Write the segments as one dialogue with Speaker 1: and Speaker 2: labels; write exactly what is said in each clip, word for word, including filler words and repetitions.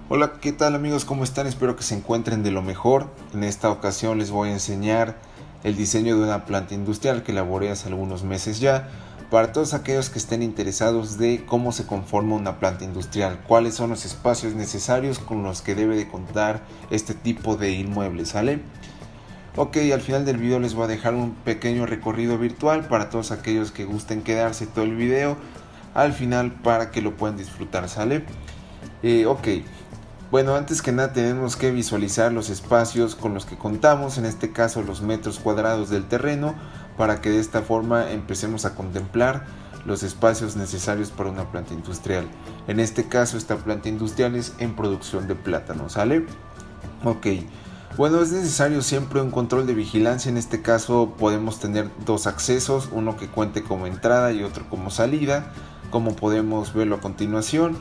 Speaker 1: Hola, ¿qué tal amigos? ¿Cómo están? Espero que se encuentren de lo mejor. En esta ocasión les voy a enseñar el diseño de una planta industrial que elaboré hace algunos meses ya, para todos aquellos que estén interesados de cómo se conforma una planta industrial, cuáles son los espacios necesarios con los que debe de contar este tipo de inmueble, ¿sale? Ok, al final del video les voy a dejar un pequeño recorrido virtual para todos aquellos que gusten quedarse todo el video al final para que lo puedan disfrutar, ¿sale? Eh, ok. Bueno, antes que nada tenemos que visualizar los espacios con los que contamos, en este caso los metros cuadrados del terreno, para que de esta forma empecemos a contemplar los espacios necesarios para una planta industrial. En este caso esta planta industrial es en producción de plátano, ¿sale? Ok, bueno, es necesario siempre un control de vigilancia. En este caso podemos tener dos accesos, uno que cuente como entrada y otro como salida, como podemos verlo a continuación.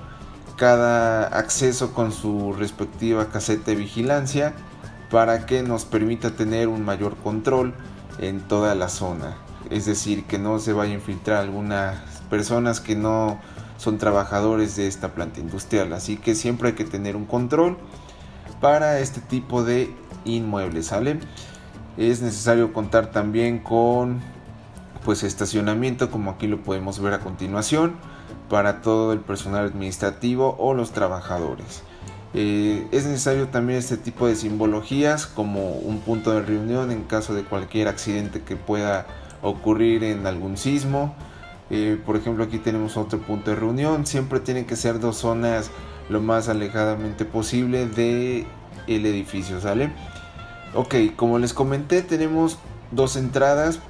Speaker 1: Cada acceso con su respectiva caseta de vigilancia para que nos permita tener un mayor control en toda la zona, es decir, que no se vaya a infiltrar algunas personas que no son trabajadores de esta planta industrial. Así que siempre hay que tener un control para este tipo de inmuebles, ¿sale? Es necesario contar también con pues estacionamiento, como aquí lo podemos ver a continuación, para todo el personal administrativo o los trabajadores. Eh, es necesario también este tipo de simbologías como un punto de reunión en caso de cualquier accidente que pueda ocurrir en algún sismo. Eh, por ejemplo, aquí tenemos otro punto de reunión. Siempre tienen que ser dos zonas lo más alejadamente posible del edificio, ¿sale? Ok, como les comenté, tenemos dos entradas.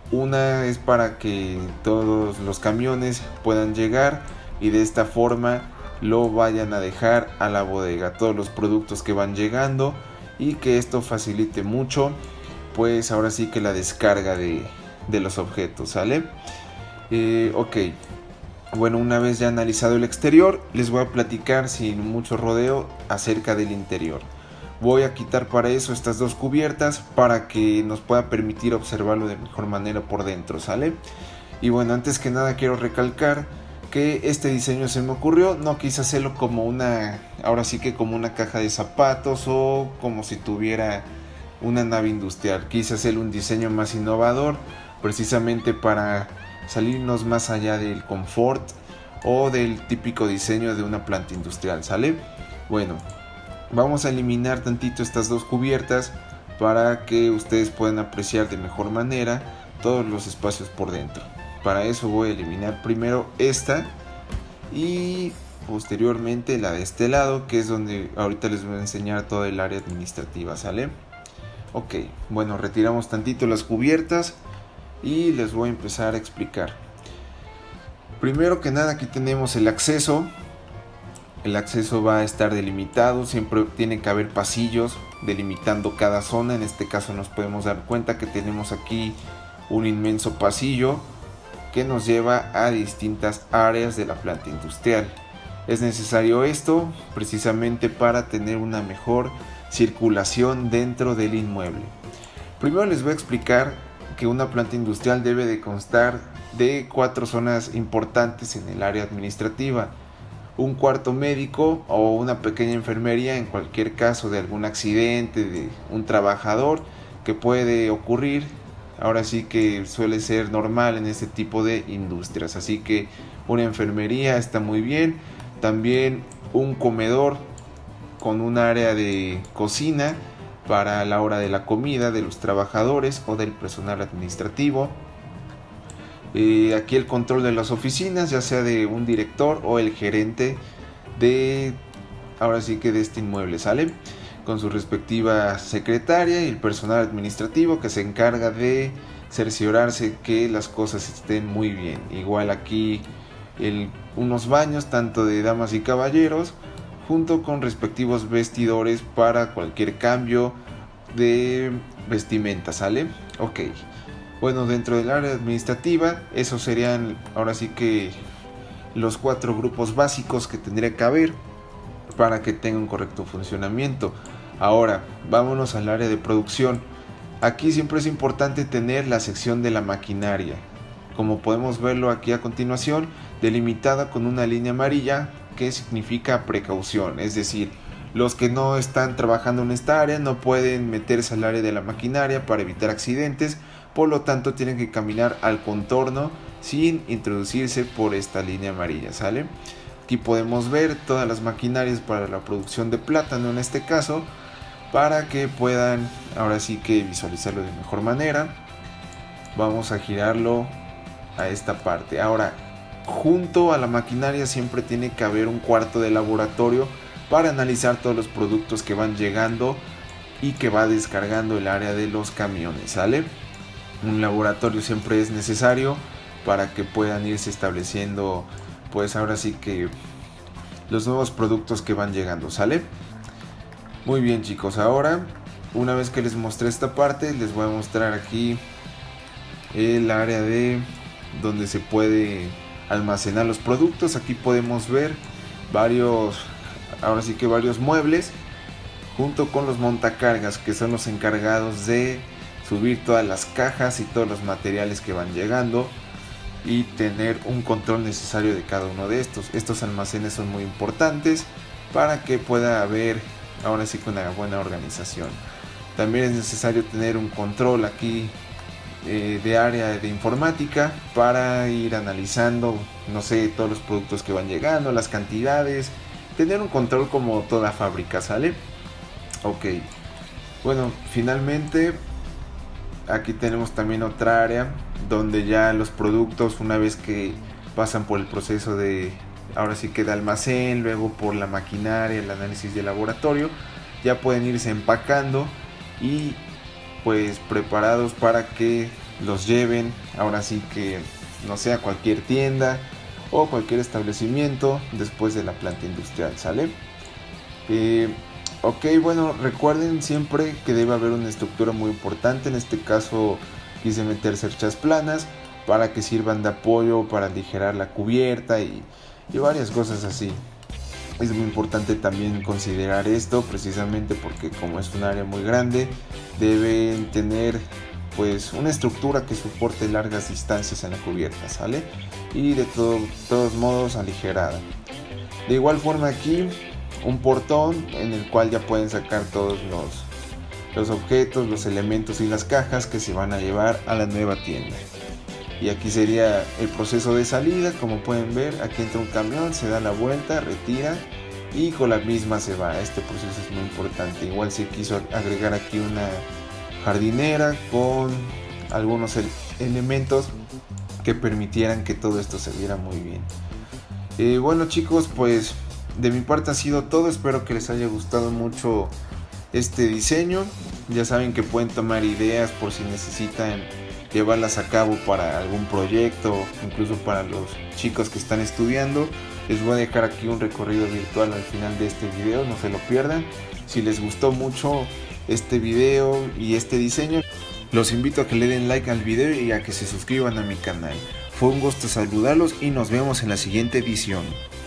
Speaker 1: Una es para que todos los camiones puedan llegar y de esta forma lo vayan a dejar a la bodega, todos los productos que van llegando, y que esto facilite mucho pues ahora sí que la descarga de, de los objetos, ¿sale? Eh, ok, bueno, una vez ya analizado el exterior, les voy a platicar sin mucho rodeo acerca del interior. Voy a quitar para eso estas dos cubiertas para que nos pueda permitir observarlo de mejor manera por dentro, ¿sale? Y bueno, antes que nada quiero recalcar que este diseño se me ocurrió, no quise hacerlo como una, ahora sí que como una caja de zapatos o como si tuviera una nave industrial. Quise hacer un diseño más innovador, precisamente para salirnos más allá del confort o del típico diseño de una planta industrial, ¿sale? Bueno, vamos a eliminar tantito estas dos cubiertas para que ustedes puedan apreciar de mejor manera todos los espacios por dentro. Para eso voy a eliminar primero esta y posteriormente la de este lado, que es donde ahorita les voy a enseñar todo el área administrativa, ¿sale? Ok, bueno, retiramos tantito las cubiertas y les voy a empezar a explicar. Primero que nada, aquí tenemos el acceso. El acceso va a estar delimitado, siempre tiene que haber pasillos delimitando cada zona. En este caso nos podemos dar cuenta que tenemos aquí un inmenso pasillo que nos lleva a distintas áreas de la planta industrial. Es necesario esto precisamente para tener una mejor circulación dentro del inmueble. Primero les voy a explicar que una planta industrial debe de constar de cuatro zonas importantes en el área administrativa: un cuarto médico o una pequeña enfermería en cualquier caso de algún accidente de un trabajador que puede ocurrir. Ahora sí que suele ser normal en este tipo de industrias, así que una enfermería está muy bien. También un comedor con un área de cocina para la hora de la comida de los trabajadores o del personal administrativo. Eh, aquí el control de las oficinas, ya sea de un director o el gerente de, ahora sí que de este inmueble, ¿sale? Con su respectiva secretaria y el personal administrativo que se encarga de cerciorarse que las cosas estén muy bien. Igual aquí el, unos baños tanto de damas y caballeros, junto con respectivos vestidores para cualquier cambio de vestimenta, ¿sale? Ok. Bueno, dentro del área administrativa, esos serían ahora sí que los cuatro grupos básicos que tendría que haber para que tenga un correcto funcionamiento. Ahora, vámonos al área de producción. Aquí siempre es importante tener la sección de la maquinaria. Como podemos verlo aquí a continuación, delimitada con una línea amarilla que significa precaución, es decir, Los que no están trabajando en esta área no pueden meterse al área de la maquinaria para evitar accidentes, por lo tanto tienen que caminar al contorno sin introducirse por esta línea amarilla, ¿sale? Aquí podemos ver todas las maquinarias para la producción de plátano en este caso, para que puedan ahora sí que visualizarlo de mejor manera. Vamos a girarlo a esta parte. Ahora, junto a la maquinaria siempre tiene que haber un cuarto de laboratorio para analizar todos los productos que van llegando y que va descargando el área de los camiones, ¿sale? Un laboratorio siempre es necesario para que puedan irse estableciendo, pues ahora sí que los nuevos productos que van llegando, ¿sale? Muy bien, chicos, ahora una vez que les mostré esta parte, les voy a mostrar aquí el área de donde se puede almacenar los productos. Aquí podemos ver varios, ahora sí que varios muebles junto con los montacargas, que son los encargados de subir todas las cajas y todos los materiales que van llegando y tener un control necesario de cada uno de estos. Estos almacenes son muy importantes para que pueda haber ahora sí que una buena organización. También es necesario tener un control aquí eh, de área de informática para ir analizando, no sé, todos los productos que van llegando, las cantidades, tener un control como toda fábrica, ¿sale? Ok, bueno, finalmente aquí tenemos también otra área donde ya los productos, una vez que pasan por el proceso de, ahora sí que de almacén, luego por la maquinaria, el análisis de laboratorio, ya pueden irse empacando y pues preparados para que los lleven, ahora sí que no sé, a cualquier tienda o cualquier establecimiento después de la planta industrial, ¿sale? Eh, ok, bueno, recuerden siempre que debe haber una estructura muy importante. En este caso quise meter cerchas planas para que sirvan de apoyo para aligerar la cubierta y, y varias cosas así. Es muy importante también considerar esto, precisamente porque como es un área muy grande, deben tener pues una estructura que soporte largas distancias en la cubierta, ¿sale? Y de todo, todos modos aligerada. De igual forma aquí un portón en el cual ya pueden sacar todos los, los objetos, los elementos y las cajas que se van a llevar a la nueva tienda. Y aquí sería el proceso de salida. Como pueden ver, aquí entra un camión, se da la vuelta, retira y con la misma se va. Este proceso es muy importante. Igual se quiso agregar aquí una jardinera con algunos elementos que permitieran que todo esto se viera muy bien. Eh, bueno, chicos, pues de mi parte ha sido todo. Espero que les haya gustado mucho este diseño. Ya saben que pueden tomar ideas por si necesitan llevarlas a cabo para algún proyecto, incluso para los chicos que están estudiando. Les voy a dejar aquí un recorrido virtual al final de este video, no se lo pierdan. Si les gustó mucho este video y este diseño, los invito a que le den like al video y a que se suscriban a mi canal. Fue un gusto saludarlos y nos vemos en la siguiente edición.